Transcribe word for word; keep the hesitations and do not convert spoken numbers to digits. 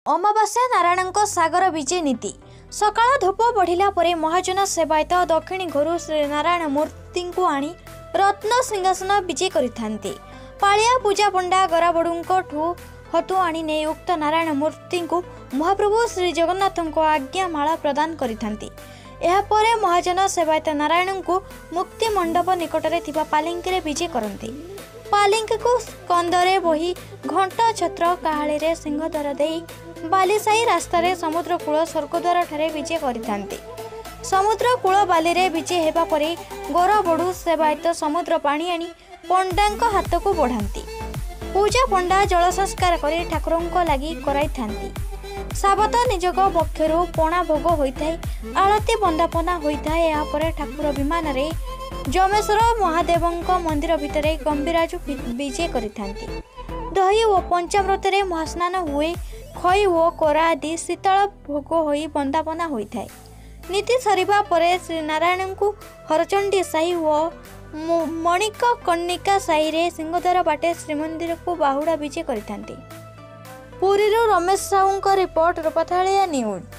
अमावास्या नारायण सागर विजे नीति सकाळ धूप बढ़िला परे महाजन सेवायत दक्षिणी घरु श्री नारायण मूर्ति को आनी रत्न सिंहासन विजे करिथांती। पालिया पूजा पंडा गराबड़ू ठू हतु आनी ने उक्त नारायण मूर्ति को महाप्रभु श्री जगन्नाथ को आज्ञा माला प्रदान करिथांती। एहा परे महाजन सेवायत नारायण को मुक्ति मंडप निकटरे थिबा पालिंकी रे विजे करंती। पालिंकी को स्कंदरे बही घंटा छत्र काहाळे सिंहद्वार देई बालीसाई रास्तार समुद्र कूल स्वर्गद्वार ठारे विजे करिथांती। समुद्र कूल बाली रे विजे हेबा परे गरबड़ू सेवायत समुद्र पानी आनी पंडांक हाथ को बढ़ाती। पूजा पंडा जल संस्कार कर ठाकुर लगी कराई। साबत निजोग पक्षरु पणा भोग होता है, आलती बंदापना होता है। यापर ठाकुर विमान रे जमेश्वर महादेव मंदिर भितर गंभीराजु विजे करिथांती। दही और पंचामृत महास्नान हुए। खई और कोरा आदि शीतल भोग होई बंदापना होता है। नीति सरिबा परे श्री नारायण को हरचंडी साही और मणिक कन्निका साही रे सिंहद्वार बाटे श्रीमंदिर को बाहुड़ा विजे करिथांती। पुरी रमेश साहू रिपोर्ट रूपथालिया न्यूज।